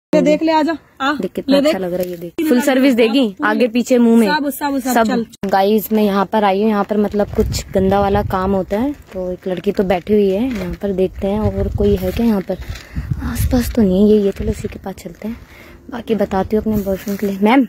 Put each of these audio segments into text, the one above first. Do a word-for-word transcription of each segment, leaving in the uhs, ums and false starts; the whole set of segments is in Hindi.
देख ले आजा। देख कितना अच्छा लग रहा है ये देख। फुल सर्विस देगी आगे पीछे मुंह में सब सब सब, सब। गाइस मैं यहाँ पर आई हूँ, यहाँ पर मतलब कुछ गंदा वाला काम होता है, तो एक लड़की तो बैठी हुई है यहाँ पर, देखते हैं और कोई है क्या यहाँ पर। आसपास तो नहीं है ये, चलो इसी के पास चलते हैं, बाकी बताती हूँ अपने बॉयफ्रेंड के लिए। मैम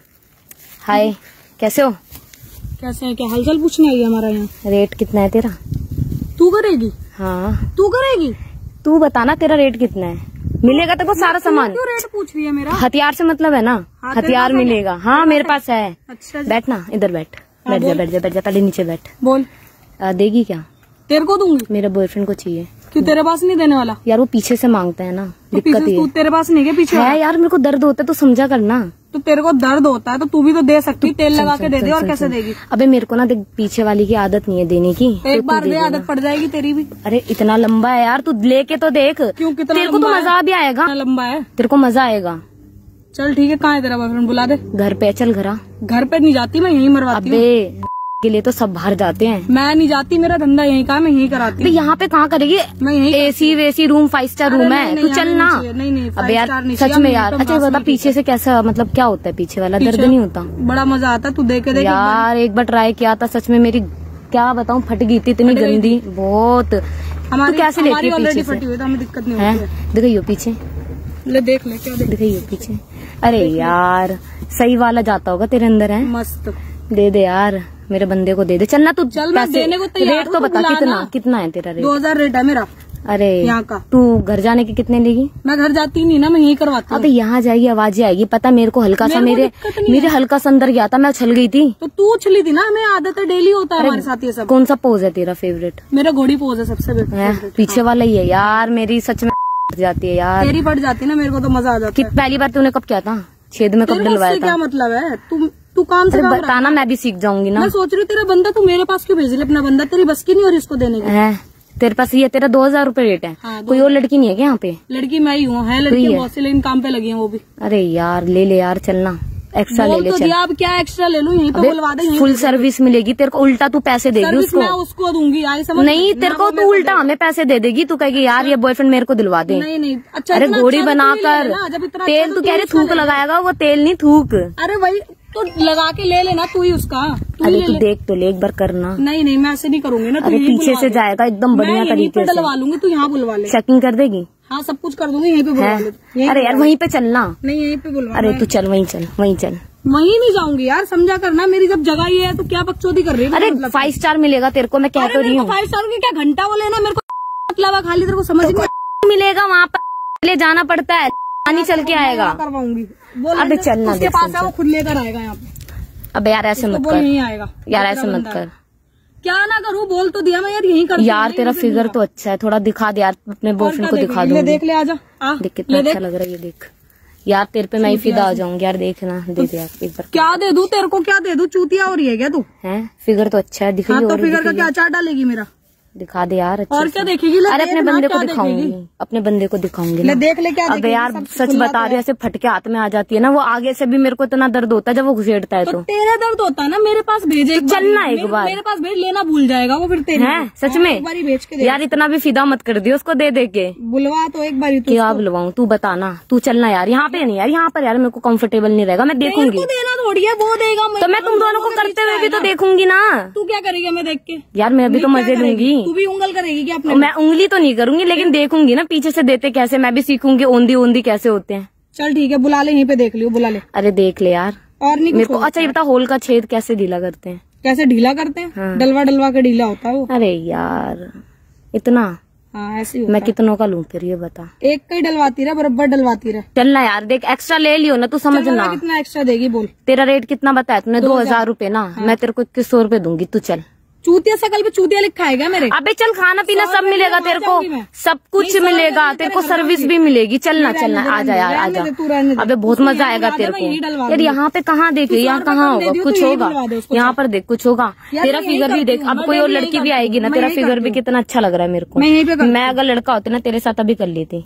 हाय, कैसे हो? कैसे है, क्या हालचाल पूछने आई है हमारा यहाँ? रेट कितना है तेरा? तू करेगी? हाँ तू करेगी? तू बताना तेरा रेट कितना है, मिलेगा तेरे को सारा सामान। क्यों रेट पूछ रही है मेरा? हथियार से मतलब है ना, हथियार मिलेगा। हाँ मेरे पास है। अच्छा बैठ ना, इधर बैठ, बैठ जा बैठ जा बैठ जा, पहले नीचे बैठ। बोल। आ, देगी क्या? तेरे को दूंगी। मेरे बॉयफ्रेंड को चाहिए। क्यों तेरे पास नहीं देने वाला? यार वो पीछे से मांगता है ना, तो दिक्कत ये तेरे पास नहीं है पीछे है यार, मेरे को दर्द होता है तो समझा करना। तो तेरे को दर्द होता है तो तू भी तो दे सकती, तेल लगा के दे दे। और कैसे देगी? अबे मेरे को ना देख, पीछे वाली की आदत नहीं है देने की। एक बार दे, आदत पड़ जाएगी तेरी भी। अरे इतना लंबा है यार, तू लेके तो देख। क्यों, कितना तेरे को तो मजा भी आएगा। लंबा है, तेरे को मजा आएगा। चल ठीक है, कहाँ है तेरा बॉयफ्रेंड? बुला दे। घर पे चल। घर घर पे नहीं जाती मैं, यहीं मरवाती हूँ। के लिए तो सब बाहर जाते हैं, मैं नहीं जाती, मेरा धंधा यहीं का, मैं यहीं कराती हूँ। यहाँ पे कहाँ करेगी? मैं यहीं एसी वेसी रूम, फाइव स्टार रूम है, तू चल ना। नहीं नहीं, अब यार सच में यार। अच्छा बता पीछे से कैसा, मतलब क्या होता है पीछे वाला? दर्द नहीं होता? बड़ा मजा आता, तू देखे देख यार। एक बार ट्राई किया था सच में, मेरी क्या बताऊँ फट गई थी, इतनी गंदी बहुत। हमारी कैसे लेती है पीछे फटी हुई, हमें दिक्कत नहीं है? दिखाइयो पीछे, ले देख ले क्या दिखाइयो पीछे। अरे यार सही वाला जाता होगा तेरे अंदर है। मस्त दे दे यार, मेरे बंदे को दे दे। चल ना तू, चल मैं देने को तैयार हूं। रेट तो बता कितना कितना है तेरा रेट? दो हजार रेट है मेरा अरे यहाँ का। तू घर जाने के कितने लेगी? मैं घर जाती नहीं ना, मैं यहीं करवाती हूँ। अबे यहाँ जाएगी आवाजें आएगी, पता मेरे को हल्का सा, मेरे मेरे हल्का सा अंदर गया था, मैं उछल गई थी। तो तू उछली थी ना, हमें आदत है, डेली होता है हमारे साथ ये सब। कौन सा पोज है तेरा फेवरेट? मेरा घोड़ी पोज है सबसे पीछे वाला ही है यार। मेरी सच में जाती है यार, तेरी बढ़ जाती है ना, मेरे को तो मजा आ जाता है। पहली बार तूने कब किया था? छेद में कब डलवाया था? क्या मतलब है? तुम तू काम से काम बताना, मैं भी सीख जाऊंगी ना। मैं सोच रही हूँ तेरा बंदा तू मेरे पास क्यों भेज ले अपना बंदा, तेरी बस की नहीं और इसको देने की है। तेरे पास ये तेरा दो हजार रूपए रेट है। हाँ, कोई और लड़की नहीं है क्या यहाँ पे? लड़की मैं ही हूँ, है लड़की बहुत सी, लेकिन काम पे लगी है वो भी। अरे यार ले ले यार, चलना एक्स्ट्रा ले ले। चल अब क्या एक्स्ट्रा ले लूँ, यहीं पे बुलवा दे। फुल सर्विस मिलेगी तेरे को, उल्टा तू पैसे देगी उसको। मैं उसको दूंगी, आई समझ? नहीं तेरे को तू उल्टा हमें पैसे दे देगी, तू कहेगी यार ये बॉयफ्रेंड मेरे को दिलवा दे। नहीं नहीं, अच्छा अरे घोड़ी बनाकर तेल, तू कह रहे थूक लगाएगा, वो तेल नहीं थूक। अरे वही तो लगा के ले लेना तू ही उसका। अरे तू देख तो ले एक बार करना। नहीं नहीं मैं ऐसे नहीं करूंगी ना। अरे पीछे से जाएगा एकदम बढ़िया तरीके से, डलवा लूंगी, तू यहाँ बुलवा ले। चेकिंग कर देगी? हाँ सब कुछ कर दूंगी, यहीं पे बुलवा ले। अरे यार वहीं पे चलना। नहीं यहीं पे बुलवा। अरे तू चल वहीं चल, वहीं चल। वहीं नहीं जाऊंगी यार, समझा करना, मेरी जब जगह ये है तो क्या बकचोदी कर रही है? अरे फाइव स्टार मिलेगा तेरे को, मैं कह तो रही हूँ। फाइव स्टार की क्या घंटा वो लेना मेरे को मतलब खाली, तेरे को समझ नहीं मिलेगा? वहाँ पर ले जाना पड़ता है, पानी चल के आएगा। करवाऊंगी। अबे चलना, उसके पास है वो खुद लेकर आएगा यहाँ पे। अबे यार ऐसे मत कर, यहीं आएगा यार ऐसे मत कर। क्या ना करूँ, बोल तो दिया मैं यार, यहीं कर। यार तेरा फिगर तो अच्छा है, थोड़ा दिखा दे यार, अपने बॉयफ्रेंड को दिखा दो। देख ले आजा। देख कितना अच्छा लग रहा है ये देख यार, तेरे पे मैं ही फिदा आ जाऊंगी यार। देखना दे दे यार एक बार। क्या दे दूं तेरे को, क्या दे दूं? चूतिया हो रही है क्या तू? है फिगर तो अच्छा है, दिखाई। तो फिगर का क्या अचार डालेगी मेरा? दिखा दे यार। और क्या देखेगी? अरे अपने बंदे को दिखाऊंगी, अपने बंदे को दिखाऊंगी ना। देख ले क्या। अबे यार सच बता रही, ऐसे फटके हाथ में आ जाती है ना, वो आगे से भी मेरे को इतना दर्द होता है जब वो घुसेड़ता है। तो तेरा दर्द होता है ना, मेरे पास भेजे। चलना एक बार मेरे पास भेज, लेना भूल जाएगा वो फिर तेरे। है सच में भेज के यार, इतना भी फिदा मत कर दियो उसको दे दे के। बुलवा तो एक बार। क्या बुलवाऊं तू बताना, तू चलना यार। यहाँ पे नहीं यार, यहाँ पर यार मेरे को कंफर्टेबल नहीं रहेगा, मैं देखूंगी। देना थोड़ी है, वो देगा तो मैं तुम दोनों को करते हुए भी तो देखूंगी ना। तू क्या करेगी मैं देख के? यार मैं अभी तो मजे लूंगी। तू भी उंगल करेगी क्या अपने? मैं उंगली तो नहीं करूंगी, लेकिन देखूंगी ना पीछे से देते कैसे, मैं भी सीखूंगी ओंधी ओंधी कैसे होते हैं। चल ठीक है, बुला ले, यहीं पे देख लियो, बुला ले। अरे देख ले यार। और नहीं मेरे को अच्छा ये बता, होल का छेद कैसे ढीला करते हैं? कैसे ढीला करते हैं? हाँ। डलवा डलवा के ढीला होता है वो। अरे यार इतना। हाँ ऐसे मैं कितनों का लूं फिर ये बता? एक का ही डलवाती रहा, बराबर डलवाती रहा। चलना यार, देख एक्स्ट्रा ले लियो ना, तू समझना। कितना एक्स्ट्रा देगी बोल? तेरा रेट कितना बताया तूने? दो हजार रूपए ना। मैं तेरे को इक्कीस सौ रूपये दूंगी, तू चल। चूतिया शकल पे चूतिया लिखा है मेरे? अबे चल, खाना पीना सब मिलेगा तेरे को, सब कुछ मिलेगा तेरे को, सर्विस भी मिलेगी। चलना चलना, आजा यार आजा। अबे बहुत मजा आएगा तेरे को यार। यहाँ पे कहाँ देख, यहाँ कहाँ होगा कुछ होगा? यहाँ पर देख कुछ होगा। तेरा फिगर भी देख, अब कोई और लड़की भी आएगी ना, तेरा फिगर भी कितना अच्छा लग रहा है मेरे को। मैं अगर लड़का होती ना तेरे साथ अभी कर लेती।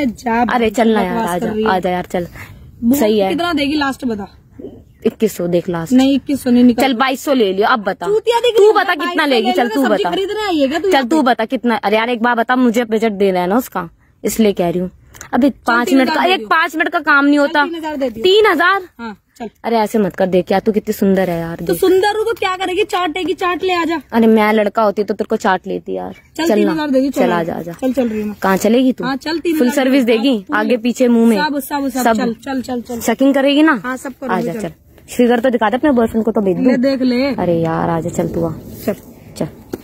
अरे चलना यार, आजा आजा यार, चल सही है। कितना देगी लास्ट बता? इक्कीस सौ देख लास्ट। नहीं इक्कीस सौ नहीं निकल। चल बाईस सौ ले लियो, अब बता तू बता कितना लेगी? चल तू बता, चल तू बता कितना। अरे यार एक बार बता, मुझे बजट देना है ना उसका, इसलिए कह रही हूँ। अभी पाँच मिनट का एक पाँच मिनट का काम नहीं होता। तीन हजार दे दियो। तीन हजार हाँ चल। अरे ऐसे मत कर, देख यार तू कितनी सुंदर है यार। तो सुंदर हो तो क्या करेगी, चाटेगी, चाट ले आजा। अरे मैं लड़का होती तो तेरे को चाट लेती यार। चल तीन हजार दे दी, चल आजा आजा। चल चल रही हूँ। कहाँ चलेगी तू? हाँ चल, तीन फुल सर्विस देगी, आगे पीछे मुंह में सब सब सब। चल चल चल चल। चेकिंग करेगी ना? हाँ सब आजा चल। फिगर तो दिखा दे अपने बॉयफ्रेंड को तो भेज दे। देख ले। अरे यार आजा चल तू आ। चल चल।